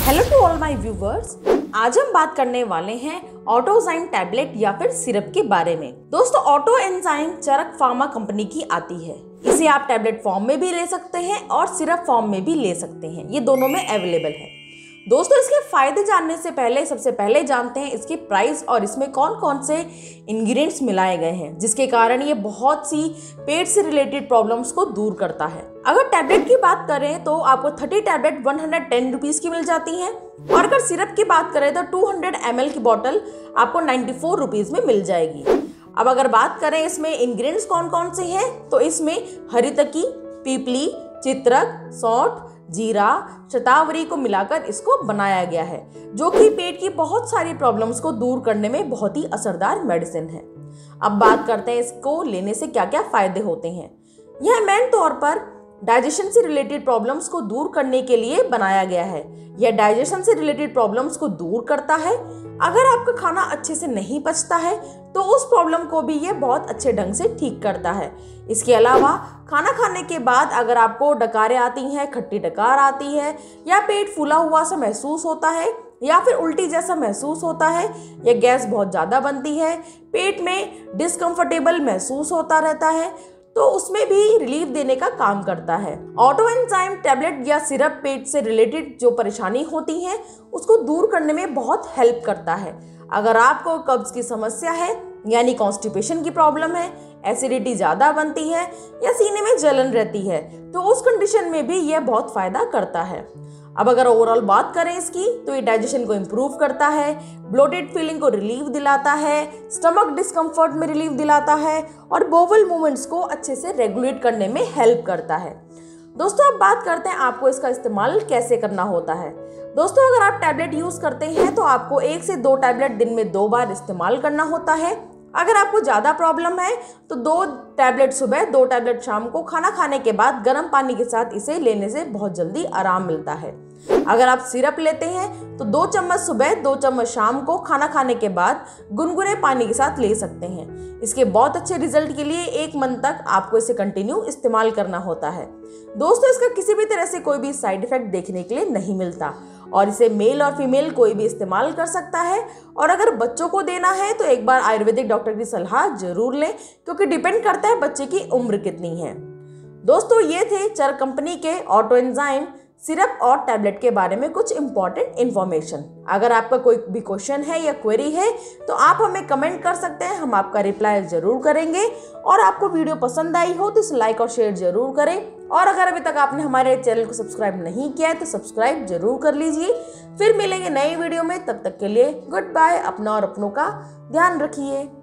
Hello to all my viewers. आज हम बात करने वाले हैं ऑटोजाइम टैबलेट या फिर सिरप के बारे में। दोस्तों, auto enzyme Charak pharma company की आती है। इसे आप टैबलेट फॉर्म में भी ले सकते हैं और सिरप फॉर्म में भी ले सकते हैं। ये दोनों में अवेलेबल है। दोस्तों, इसके फायदे जानने से पहले सबसे पहले जानते हैं इसकी प्राइस और इसमें कौन कौन से इंग्रेडिएंट्स मिलाए गए हैं, जिसके कारण ये बहुत सी पेट से रिलेटेड प्रॉब्लम्स को दूर करता है। अगर टैबलेट की बात करें तो आपको 30 टैबलेट 110 रुपीज की मिल जाती हैं और अगर सिरप की बात करें तो 200 ml की बोतल आपको 94 रुपीज में मिल जाएगी। अब अगर बात करें इसमें इंग्रेडिएंट्स कौन कौन से हैं, तो इसमें हरितकी, पीपली, चित्रक, सौंठ, जीरा, शतावरी को मिलाकर इसको बनाया गया है, जो कि पेट की बहुत सारी प्रॉब्लम्स को दूर करने में बहुत ही असरदार मेडिसिन है। अब बात करते हैं इसको लेने से क्या क्या फायदे होते हैं। यह मेन तौर पर डाइजेशन से रिलेटेड प्रॉब्लम्स को दूर करने के लिए बनाया गया है। यह डाइजेशन से रिलेटेड प्रॉब्लम्स को दूर करता है। अगर आपका खाना अच्छे से नहीं पचता है तो उस प्रॉब्लम को भी ये बहुत अच्छे ढंग से ठीक करता है। इसके अलावा खाना खाने के बाद अगर आपको डकारें आती हैं, खट्टी डकार आती है या पेट फूला हुआ सा महसूस होता है या फिर उल्टी जैसा महसूस होता है या गैस बहुत ज़्यादा बनती है, पेट में डिस्कम्फर्टेबल महसूस होता रहता है, तो उसमें भी रिलीफ देने का काम करता है। ऑटो एंजाइम टैबलेट या सिरप पेट से रिलेटेड जो परेशानी होती है उसको दूर करने में बहुत हेल्प करता है। अगर आपको कब्ज की समस्या है यानी कॉन्स्टिपेशन की प्रॉब्लम है, एसिडिटी ज़्यादा बनती है या सीने में जलन रहती है, तो उस कंडीशन में भी यह बहुत फ़ायदा करता है। अब अगर ओवरऑल बात करें इसकी, तो ये डाइजेशन को इम्प्रूव करता है, ब्लोटेड फीलिंग को रिलीफ दिलाता है, स्टमक डिस्कम्फर्ट में रिलीफ दिलाता है और बोवल मूवमेंट्स को अच्छे से रेगुलेट करने में हेल्प करता है। दोस्तों, अब बात करते हैं आपको इसका इस्तेमाल कैसे करना होता है। दोस्तों, अगर आप टैबलेट यूज़ करते हैं तो आपको 1 से 2 टैबलेट दिन में 2 बार इस्तेमाल करना होता है। अगर आपको ज़्यादा प्रॉब्लम है तो 2 टैबलेट सुबह, 2 टैबलेट शाम को खाना खाने के बाद गर्म पानी के साथ इसे लेने से बहुत जल्दी आराम मिलता है। अगर आप सिरप लेते हैं तो 2 चम्मच सुबह, 2 चम्मच शाम को खाना खाने के बाद गुनगुने पानी के साथ ले सकते हैं। इसके बहुत अच्छे रिजल्ट के लिए 1 मंथ तक आपको इसे कंटिन्यू इस्तेमाल करना होता है। दोस्तों, इसका किसी भी तरह से कोई भी साइड इफेक्ट देखने के लिए नहीं मिलता और इसे मेल और फीमेल कोई भी इस्तेमाल कर सकता है। और अगर बच्चों को देना है तो एक बार आयुर्वेदिक डॉक्टर की सलाह जरूर लें, क्योंकि डिपेंड करता है बच्चे की उम्र कितनी है। दोस्तों, ये थे चरक कंपनी के ऑटो एंजाइम सिरप और टैबलेट के बारे में कुछ इंपॉर्टेंट इन्फॉर्मेशन। अगर आपका कोई भी क्वेश्चन है या क्वेरी है तो आप हमें कमेंट कर सकते हैं, हम आपका रिप्लाई जरूर करेंगे। और आपको वीडियो पसंद आई हो तो इसे लाइक और शेयर जरूर करें। और अगर अभी तक आपने हमारे चैनल को सब्सक्राइब नहीं किया है तो सब्सक्राइब जरूर कर लीजिए। फिर मिलेंगे नई वीडियो में, तब तक के लिए गुड बाय। अपना और अपनों का ध्यान रखिए।